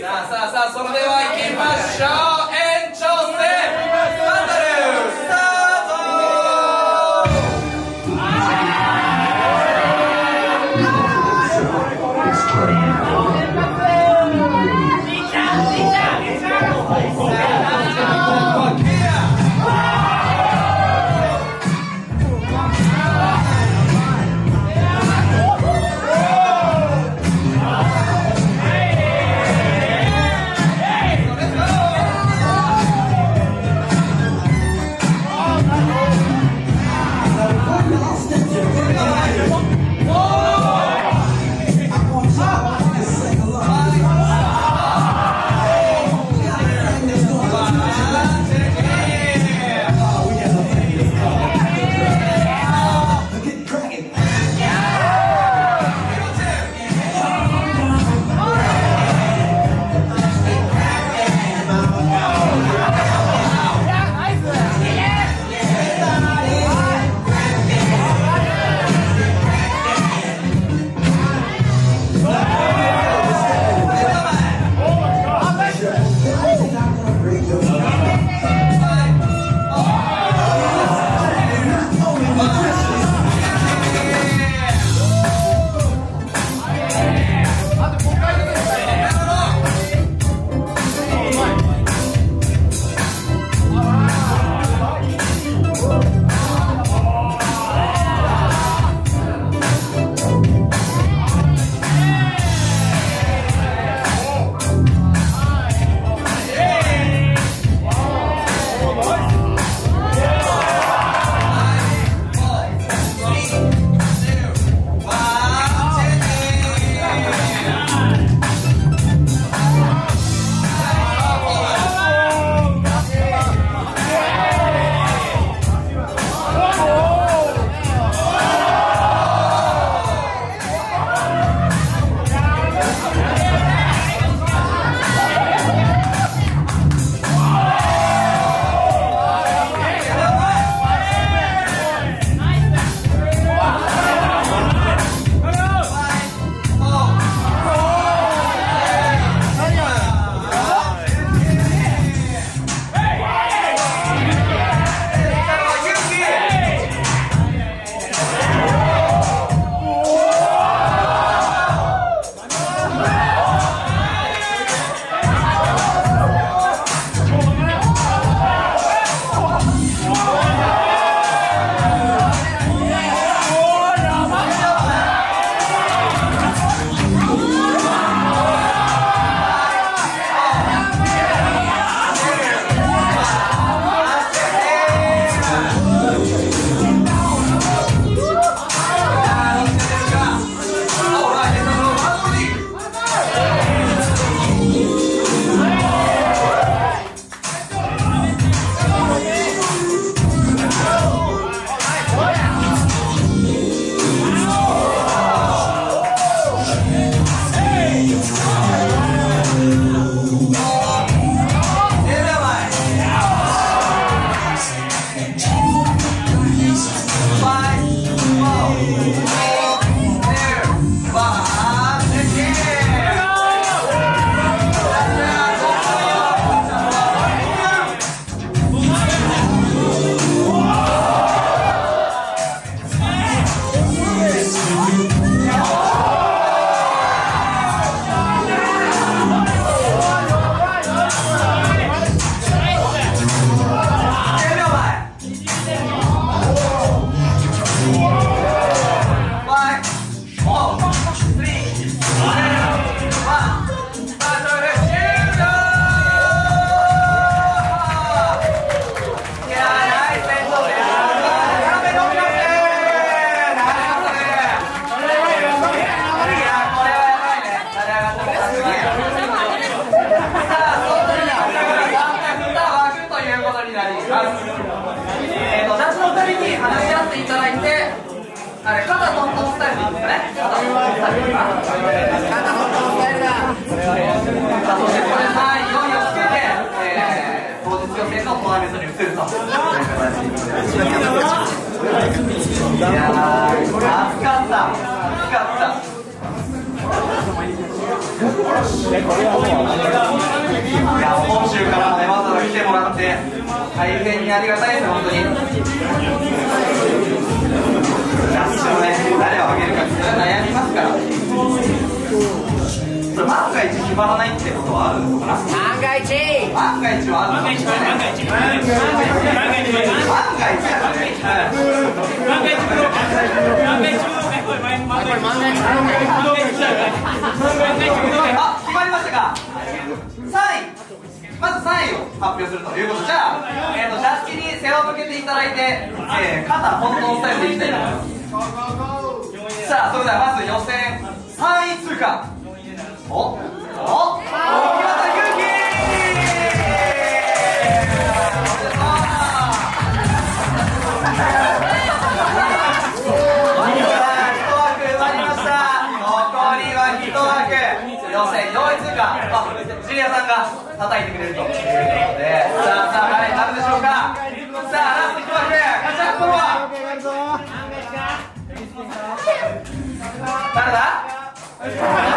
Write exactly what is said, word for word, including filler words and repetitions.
さあさあさあ、それでは行きましょう。延長戦バトルスタート。 えーと、男子のふたりに話し合っていただいて、あれ、肩トントンスタイルでいいですかね。肩トントンスタイルか。肩トントンスタイルだ。そしてこれさんいよいよつけて、えー、当日予選のトーナメントに移るという形になります。いやー、熱かった。熱かった。 や、本州からもね、わざわざ来てもらって大変にありがたいですよ、本当に。ジャッジもね、誰をあげるか悩みますから。それ万が一決まらないってことはあるのかな。万が一万が一はあるのかもしれない。万が一万が一万が一万が一だね。万が一万が一あ、決まりましたか。さんい、まずさんいを発表するということ。じゃあ、えーと、ジャッジに背を向けていただいて、えー、肩本当のスタイルでいきたいと思います。さあ、それではまず予選さんい通過。おお、大木渡勇気。予選よんい通過。あ、ジュニアさんが叩いてくれるということで、さあさあ誰になるでしょうか。さあラストいち枠、勝ち上がったのは誰だ。